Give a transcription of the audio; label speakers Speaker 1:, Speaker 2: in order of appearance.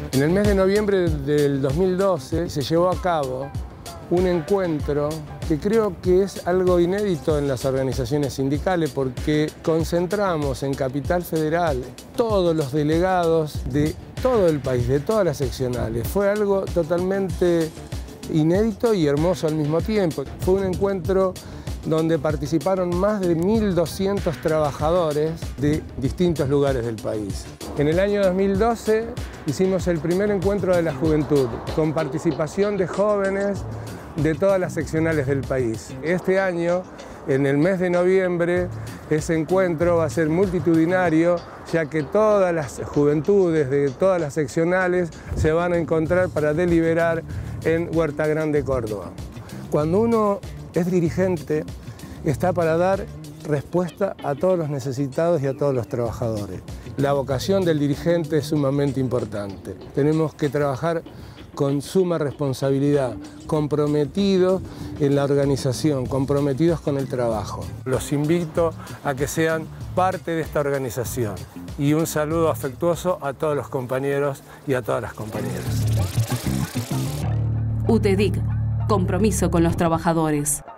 Speaker 1: En el mes de noviembre del 2012 se llevó a cabo un encuentro que creo que es algo inédito en las organizaciones sindicales porque concentramos en Capital Federal todos los delegados de todo el país, de todas las seccionales. Fue algo totalmente inédito y hermoso al mismo tiempo. Fue un encuentro donde participaron más de 1.200 trabajadores de distintos lugares del país. En el año 2012 hicimos el primer encuentro de la juventud, con participación de jóvenes de todas las seccionales del país. Este año, en el mes de noviembre, ese encuentro va a ser multitudinario, ya que todas las juventudes de todas las seccionales se van a encontrar para deliberar en Huerta Grande, Córdoba. Cuando uno es dirigente, está para dar respuesta a todos los necesitados y a todos los trabajadores. La vocación del dirigente es sumamente importante. Tenemos que trabajar con suma responsabilidad, comprometidos en la organización, comprometidos con el trabajo. Los invito a que sean parte de esta organización y un saludo afectuoso a todos los compañeros y a todas las compañeras.
Speaker 2: UTEDIC, compromiso con los trabajadores.